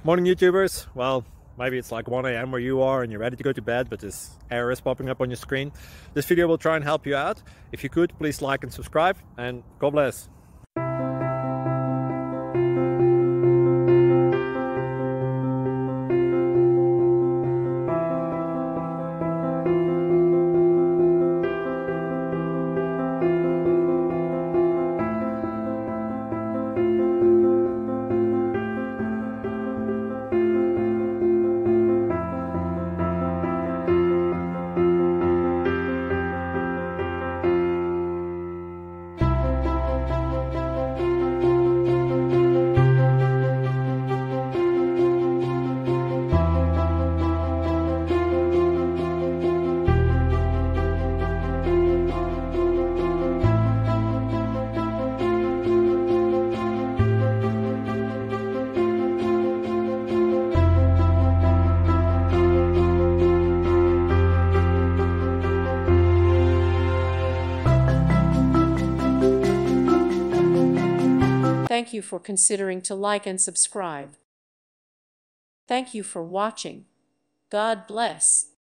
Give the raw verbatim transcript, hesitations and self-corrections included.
Morning YouTubers. Well, maybe it's like one A M where you are and you're ready to go to bed, but this error is popping up on your screen. This video will try and help you out. If you could, please like and subscribe, and God bless. Thank you for considering to like and subscribe. Thank you for watching. God bless.